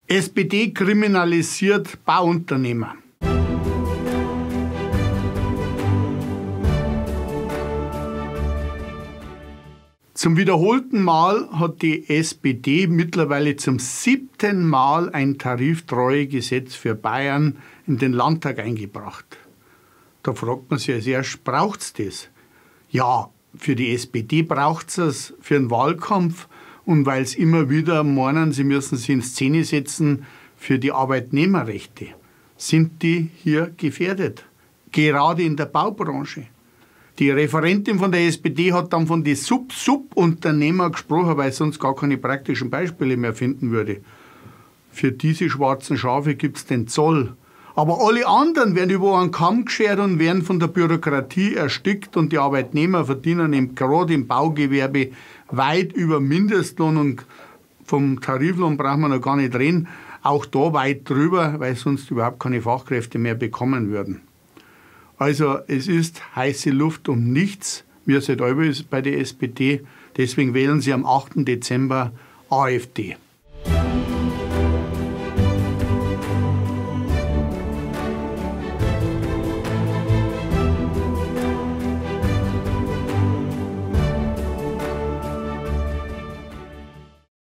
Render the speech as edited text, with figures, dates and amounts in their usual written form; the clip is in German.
SPD kriminalisiert Bauunternehmer. Zum wiederholten Mal hat die SPD mittlerweile zum 7. Mal ein Tariftreuegesetz für Bayern in den Landtag eingebracht. Da fragt man sich als erstes, braucht es das? Ja, für die SPD braucht es es für einen Wahlkampf und weil es immer wieder meinen, sie müssen sich in Szene setzen für die Arbeitnehmerrechte. Sind die hier gefährdet? Gerade in der Baubranche. Die Referentin von der SPD hat dann von den Sub-Sub-Unternehmer gesprochen, weil sonst gar keine praktischen Beispiele mehr finden würde. Für diese schwarzen Schafe gibt es den Zoll. Aber alle anderen werden über einen Kamm geschert und werden von der Bürokratie erstickt und die Arbeitnehmer verdienen gerade im Baugewerbe weit über Mindestlohn und vom Tariflohn brauchen wir noch gar nicht reden, auch da weit drüber, weil sonst überhaupt keine Fachkräfte mehr bekommen würden. Also es ist heiße Luft um nichts, wie es halt ist bei der SPD. Deswegen wählen Sie am 8. Dezember AfD.